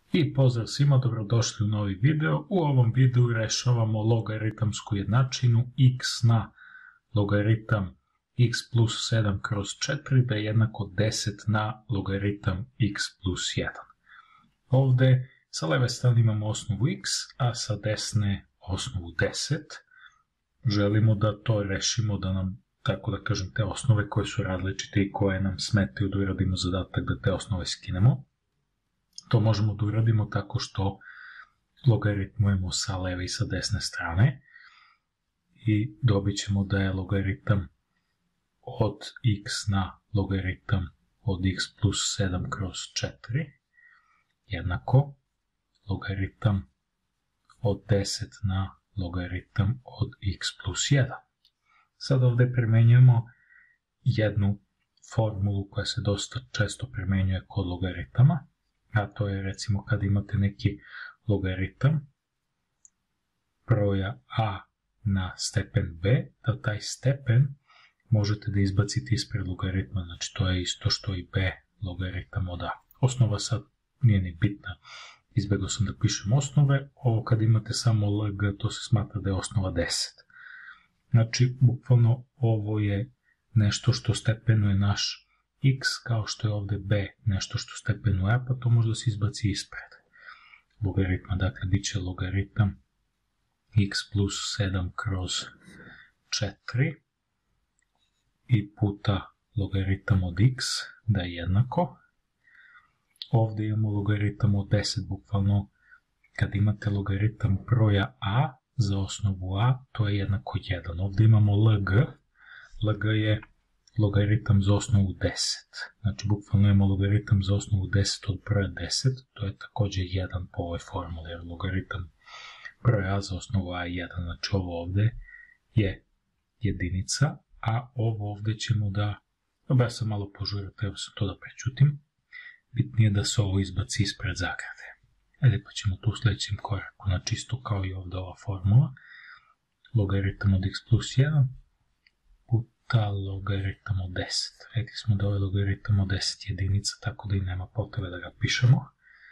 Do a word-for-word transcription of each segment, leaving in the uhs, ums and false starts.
I pozdrav svima, dobrodošli u novi video. U ovom videu rešavamo logaritamsku jednačinu x na logaritam x plus sedam kroz četiri da je jednako deset na logaritam x plus jedan. Ovde sa leve strane imamo osnovu x, a sa desne osnovu deset. Želimo da to rešimo, da nam, tako da kažem, te osnove koje su različite i koje nam smetaju da uradimo zadatak da te osnove skinemo. To možemo da uradimo tako što logaritmujemo sa leve i sa desne strane i dobit ćemo da je logaritam od x na logaritam od x plus sedam kroz četiri jednako logaritam od deset na logaritam od x plus jedan. Sad ovde primenjujemo jednu formulu koja se dosta često primenjuje kod logaritama, a to je recimo kad imate neki logaritam broja a na stepen b, da taj stepen možete da izbacite ispred logaritma, znači to je isto što i b logaritam od a. Osnova sad nije ni bitna, izbegao sam da pišem osnove, ovo kad imate samo lg to se smatra da je osnova deset. Znači, bukvalno ovo je nešto što stepenuje naš x, kao što je ovde b nešto što stepenuje a, pa to može da se izbaci ispred logaritma. Dakle, bit će logaritam x plus sedam kroz četiri i puta logaritam od x da je jednako. Ovde imamo logaritam od deset, bukvalno kad imate logaritam broja a za osnovu a, to je jednako jedan. Ovde imamo lg, lg je logaritam za osnovu deset. Znači, bukvalno imamo logaritam za osnovu deset od broja deset, to je takođe jedan po ovoj formuli, jer logaritam broja a za osnovu a je jedan. Znači, ovo ovde je jedinica, a ovo ovde ćemo da, dobro, ja sam malo požurio, treba sam to da prećutim, bitnije da se ovo izbaci ispred zagrade. Ajde, pa ćemo tu u sledećem koraku, znači isto kao i ovde ova formula, logaritam od x plus jedan, ta logaritam od deset. Rekli smo da ovaj logaritam od deset jedinica, tako da i nema potrebe da ga pišemo.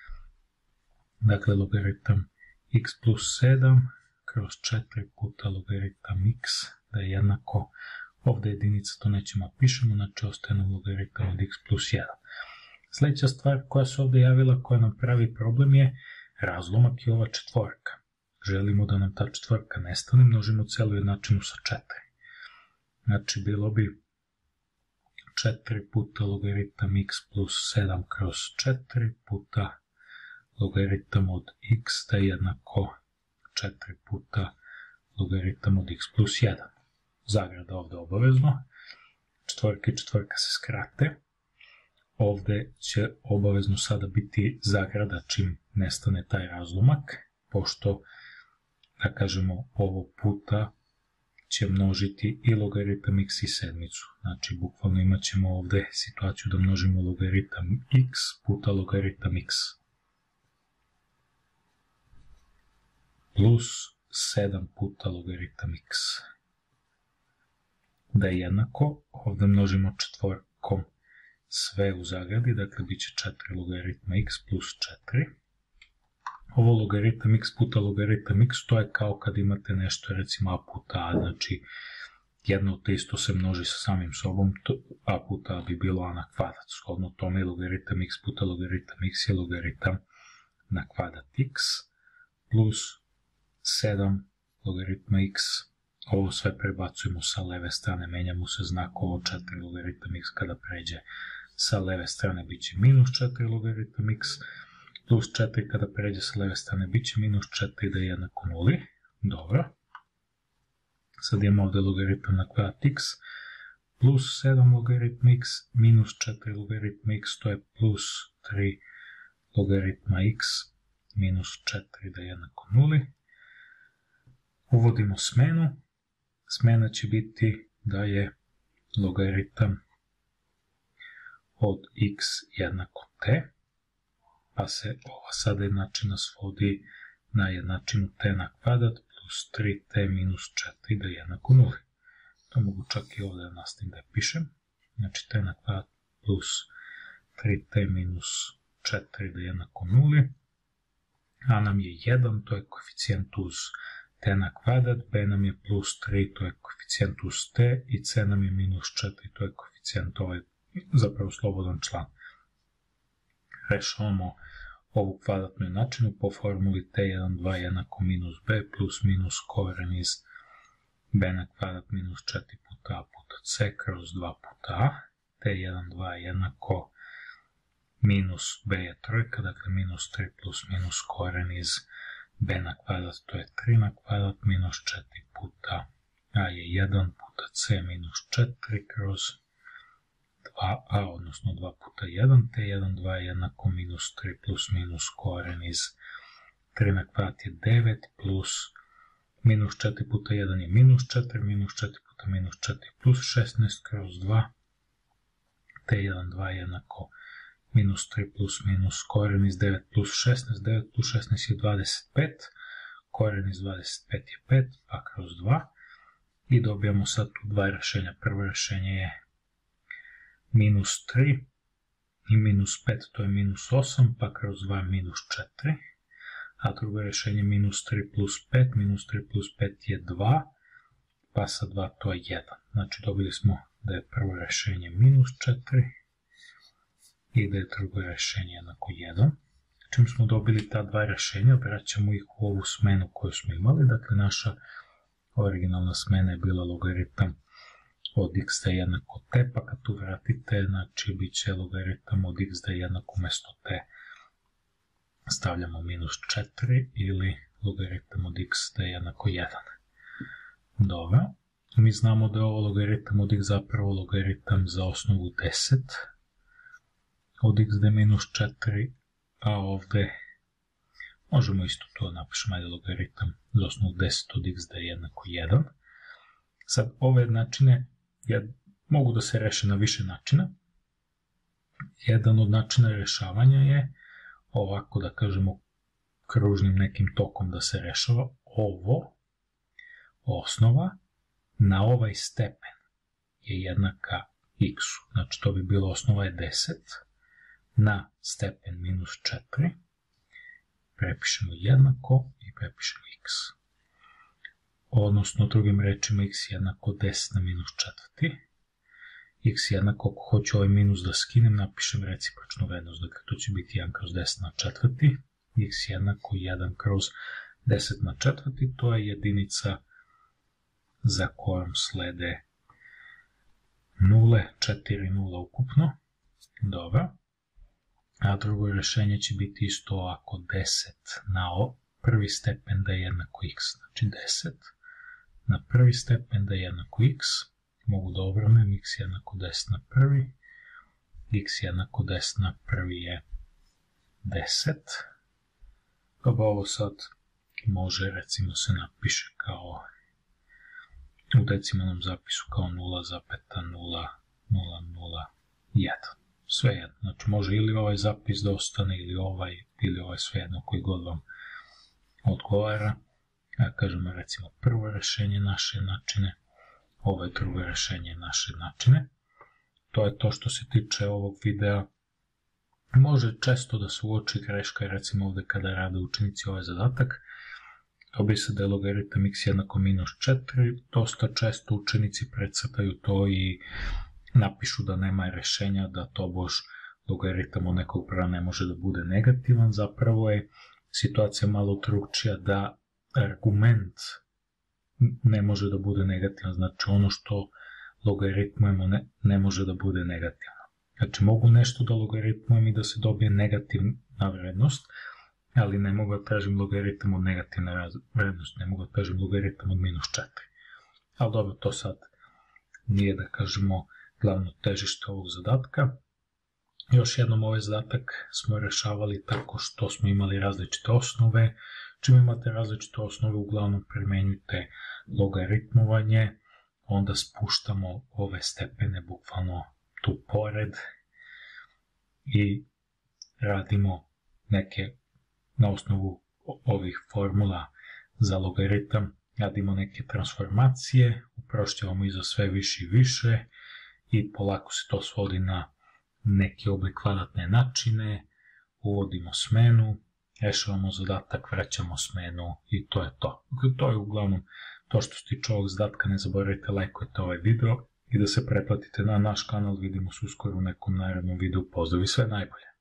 Dakle, logaritam x plus sedam kroz četiri puta logaritam x da je jednako, ovde jedinica, to nećemo pišemo, znači ostaje nam logaritam od x plus jedan. Sledeća stvar koja se ovde javila, koja nam pravi problem je razlomak i ova četvorka. Želimo da nam ta četvorka nestane, množimo celu jednačinu sa četiri. Znači, bilo bi četiri puta logaritam x plus sedam kroz četiri puta logaritam od x da je jednako četiri puta logaritam od x plus jedan. Zagrada ovde obavezno. Četvorka i četvorka se skrate. Ovde će obavezno sada biti zagrada čim nestane taj razlomak, pošto, da kažemo, ovo puta će množiti i logaritam x i sedmicu. Znači, bukvalno imat ćemo ovde situaciju da množimo logaritam x puta logaritam x plus sedam puta logaritam x da je jednako, ovde množimo četvorkom sve u zagradi, dakle bit će četiri logaritma x plus četiri. Ovo logaritam x puta logaritam x, to je kao kad imate nešto, recimo a puta a, znači jedno te isto se množi sa samim sobom, to, a puta a bi bilo a na kvadrat. Shodno tome logaritam x puta logaritam x je logaritam na kvadrat x plus sedam logaritma x. Ovo sve prebacujemo sa leve strane, menjamo se znak, ovo četiri logaritam x kada pređe sa leve strane bit će minus četiri logaritam x, plus četiri kada pređe sa leve strane bit će minus četiri da je jednako nuli. Dobro. Sad imamo ovde logaritam na kvadrat x, plus sedam logaritma x, minus četiri logaritma x, to je plus tri logaritma x, minus četiri da je jednako nuli. Uvodimo smenu. Smena će biti da je logaritam od x jednako t, pa se ova sada jednačina svodi na jednačinu t na kvadrat plus tri t minus četiri da je jednako nuli. To mogu čak i ovde da nastavim da pišem. Znači t na kvadrat plus tri t minus četiri da je jednako nuli. a nam je jedan, to je koeficijent uz t na kvadrat, b nam je plus tri, to je koeficijent uz t, i c nam je minus četiri, to je koeficijent ovaj, zapravo slobodan član. Rešavamo ovu kvadratnu jednačinu po formuli t jedan dva jednako minus b plus minus koren iz b na kvadrat minus četiri puta a puta c kroz dva puta a. t jedan dva jednako minus b je trojka, dakle minus tri plus minus koren iz b na kvadrat, to je tri na kvadrat minus četiri puta a je jedan puta c minus četiri kroz dva a, odnosno dva puta jedan, t jedan dva jednako minus tri plus minus koren iz tri na kvadrat je devet plus minus četiri puta jedan je minus četiri, minus četiri puta minus četiri plus šesnaest kroz dva, t jedan dva jednako minus tri plus minus koren iz devet plus šesnaest, devet plus šesnaest je dvadeset pet, koren iz dvadeset pet je pet, pa kroz dva, i dobijamo sad tu dva rešenja. Prvo rešenje je minus tri i minus pet, to je minus osam, pa kroz dva je minus četiri, a drugo rešenje minus tri plus pet, minus tri plus pet je dva, pa sa dva to je jedan. Znači dobili smo da je prvo rešenje minus četiri i da je drugo rešenje jednako jedan. Čim smo dobili ta dva rešenja, vraćamo ih u ovu smenu koju smo imali, dakle naša originalna smena je bila logaritam od x da je jednako t, pa kad tu vratite, znači bit će logaritam od x da je jednako umjesto t stavljamo minus četiri ili logaritam od x da je jednako jedan. Dobro, mi znamo da je ovo logaritam od x zapravo logaritam za osnovu deset od x da je minus četiri, a ovde možemo isto to napišemo, ajde logaritam za osnovu deset od x da je jednako jedan. Sad, ove načine mogu da se reše na više načina. Jedan od načina rešavanja je ovako, da kažemo, kružnim nekim tokom da se rešava. Ovo, osnova, na ovaj stepen je jednaka x-u. Znači, to bi bilo osnova je deset na stepen minus četiri. Prepišemo jednako i prepišemo x. Odnosno, drugim rečima, x jednako deset na minus četiri. X jednako, ako hoću ovaj minus da skinem, napišem recipročnu vrednost, dakle to će biti jedan kroz deset na četvrti. X jednako jedan kroz deset na četvrti, to je jedinica za kojom slede nule, četiri nula ukupno. Dobro. A drugo rešenje će biti isto ovako, deset na prvi stepen da je jednako x, znači deset na prvi stepen da je jednako x, mogu da obrnem, x jednako deset na prvi, x jednako deset na prvi je deset, pa ovo sad može recimo se napiše kao u decimalnom zapisu kao nula zarez nula nula nula jedan. Sve jedno, znači može ili ovaj zapis da ostane ili ovaj, ili ovaj sve jedno koji god vam odgovara. Ja kažemo recimo prvo rešenje naše načine, ovo je drugo rešenje naše načine. To je to što se tiče ovog videa. Može često da se uoči greška, recimo ovde kada rade učenici ovaj zadatak, dobije se da je logaritam x jednako minus četiri, dosta često učenici precrtaju to i napišu da nema rešenja, da tobož logaritam od nekog broja ne može da bude negativan. Zapravo je situacija malo drukčija, da argument ne može da bude negativan, znači ono što logaritmujemo ne, ne može da bude negativno. Znači mogu nešto da logaritmujem i da se dobije negativna vrednost, ali ne mogu da tražim logaritam od negativne vrednosti, ne mogu da tražim logaritam od minus četiri. Ali dobro, to sad nije, da kažemo, glavno težište ovog zadatka. Još jednom, ovaj zadatak smo rešavali tako što smo imali različite osnove. Čim imate različite osnove, uglavnom primenjujte logaritmovanje, onda spuštamo ove stepene bukvalno tu pored i radimo neke, na osnovu ovih formula za logaritam, radimo neke transformacije, uprošćavamo i za sve više i više i polako se to svodi na neki oblik kvadratne načine, uvodimo smenu rešavamo zadatak, vraćamo smenu i to je to. To je uglavnom to što se tiče ovog zadatka. Ne zaboravite lajkujete ovaj video i da se pretplatite na naš kanal. Vidimo se uskoro u nekom narednom videu. Pozdrav i sve najbolje!